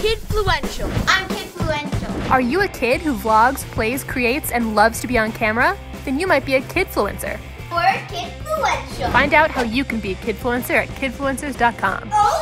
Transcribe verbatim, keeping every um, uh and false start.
Kidfluential. I'm Kidfluential. Are you a kid who vlogs, plays, creates, and loves to be on camera? Then you might be a Kidfluencer. We're Kidfluential. Find out how you can be a Kidfluencer at kidfluencers dot com. Oh